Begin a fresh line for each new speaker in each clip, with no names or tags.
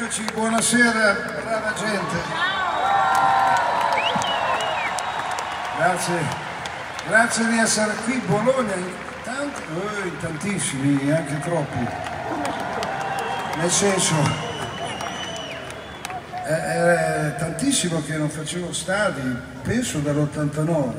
Eccoci, buonasera, brava gente. Grazie di essere qui, Bologna, in tantissimi, anche troppi. Nel senso, è tantissimo che non facevo stadi, penso dall'89.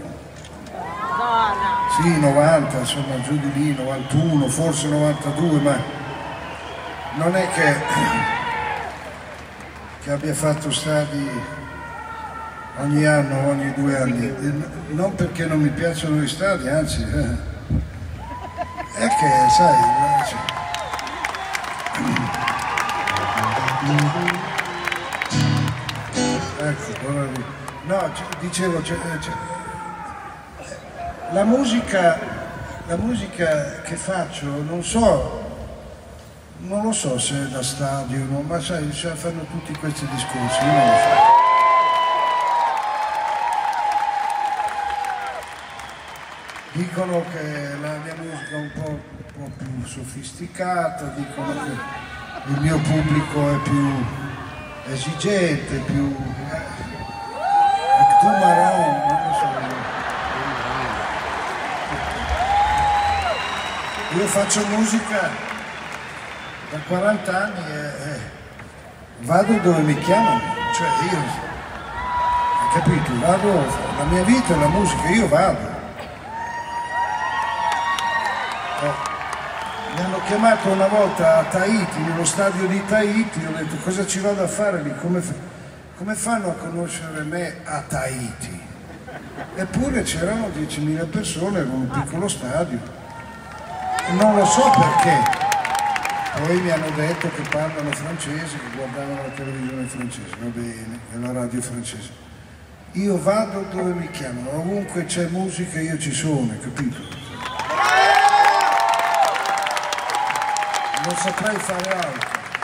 Sì, 90, insomma, giù di lì, 91, forse 92, ma non è che abbia fatto stadi ogni anno, ogni 2 anni, non perché non mi piacciono gli stadi, anzi, è che, sai, ecco, no, dicevo, la musica che faccio, non lo so se è da stadio, no, ma sai, fanno tutti questi discorsi, io non lo so. Dicono che la mia musica è un po' più sofisticata, dicono che il mio pubblico è più esigente, più... tu Maron, non lo so. Io faccio musica da 40 anni e vado dove mi chiamano, cioè io, hai capito, vado, la mia vita è la musica, io vado. Mi hanno chiamato una volta a Tahiti, nello stadio di Tahiti, ho detto cosa ci vado a fare lì, come fanno a conoscere me a Tahiti? Eppure c'erano 10.000 persone, era un piccolo stadio, non lo so perché. Poi mi hanno detto che parlano francese, che guardavano la televisione francese, va bene, e la radio francese. Io vado dove mi chiamano, ovunque c'è musica io ci sono, capito? Non saprei fare altro.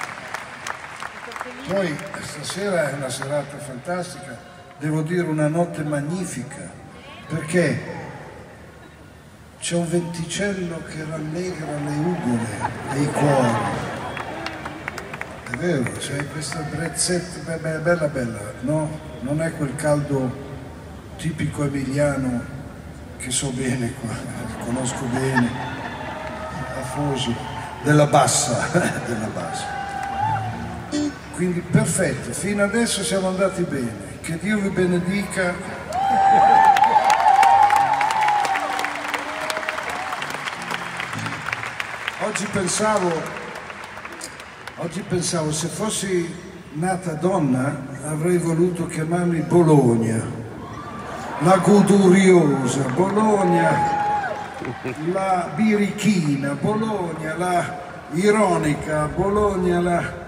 Poi stasera è una serata fantastica, devo dire una notte magnifica, perché c'è un venticello che rallegra le ugole e i cuori. È vero, c'è questa brezzetta, bella, no? Non è quel caldo tipico emiliano che so bene qua, conosco bene, afoso, della bassa. Quindi perfetto, fino adesso siamo andati bene, che Dio vi benedica. Oggi pensavo, se fossi nata donna avrei voluto chiamarmi Bologna, la goduriosa, Bologna, la birichina, Bologna, la ironica, Bologna,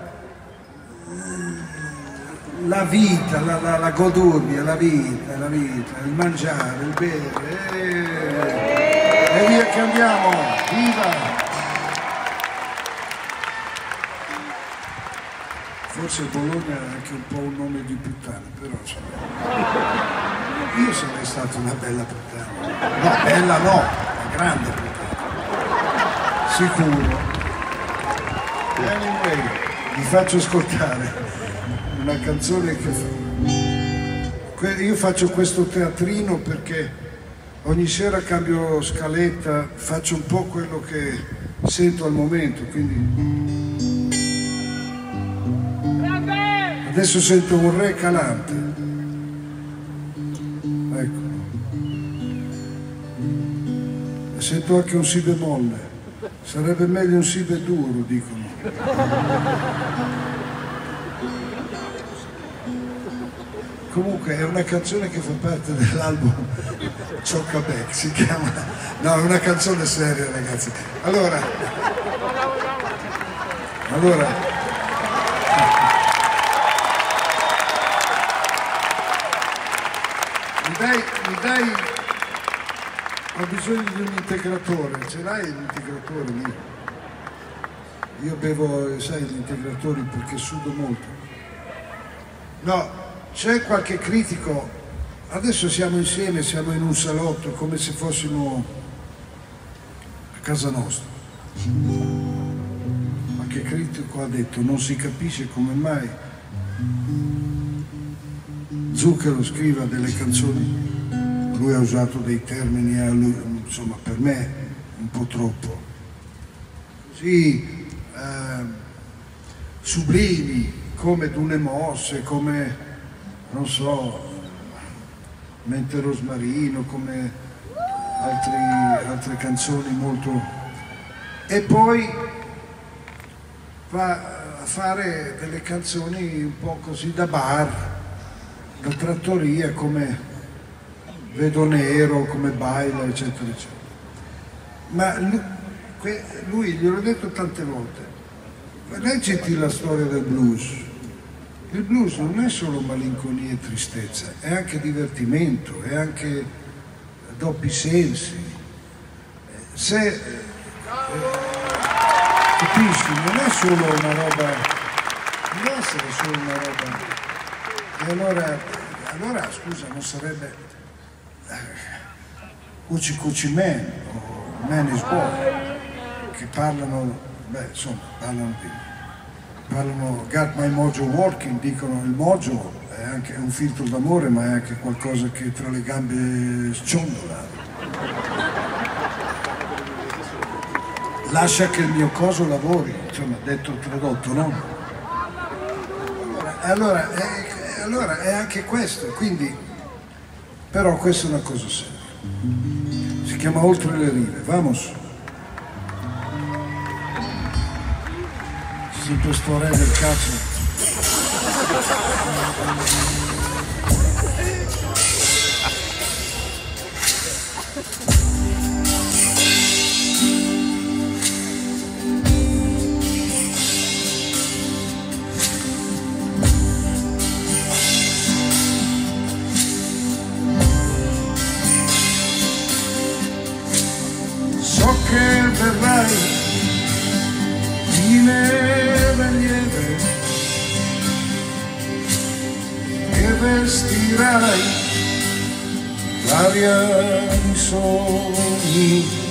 la vita, la goduria, la vita, il mangiare, il bere, e via che andiamo, viva! Forse Bologna è anche un po' un nome di puttana, però io sarei stata una bella puttana. No, bella no, una grande puttana. Sicuro. Anyway, vi faccio ascoltare una canzone che io faccio questo teatrino perché ogni sera cambio scaletta, faccio un po' quello che sento al momento, quindi... Adesso sento un re calante, ecco, e sento anche un si bemolle, sarebbe meglio un si duro, dicono. Comunque è una canzone che fa parte dell'album Cioccabec, si chiama, no, è una canzone seria ragazzi. Allora, mi dai, ho bisogno di un integratore, ce l'hai l'integratore lì? Io bevo, sai, gli integratori perché sudo molto. No, c'è qualche critico, adesso siamo insieme, siamo in un salotto come se fossimo a casa nostra. Ma che critico ha detto non si capisce come mai Zucchero scriva delle canzoni, lui ha usato dei termini, insomma per me un po' troppo, così sublimi, come Dune Mosse, come, non so, Mente Rosmarino, come altre canzoni molto... E poi va a fare delle canzoni un po' così da bar, da trattoria, come Vedo Nero, come Baila, eccetera, eccetera. Ma lui gliel'ho detto tante volte, leggiti la storia del blues. Il blues non è solo malinconia e tristezza, è anche divertimento, è anche doppi sensi. Se capisci, non è solo una roba, non deve essere solo una roba. E allora scusa, non sarebbe Cuci Cuci Man o Man is Boy, che parlano, insomma, parlano Got My Mojo Working, dicono il mojo è anche un filtro d'amore, ma è anche qualcosa che tra le gambe sciondola. Lascia che il mio coso lavori, insomma, detto tradotto, no? Allora è anche questo, quindi, però questa è una cosa seria. Si chiama Oltre le rive, vamos. Sempre storia del cazzo. So che verrai di neve e nieve e vestirai l'aria di sogni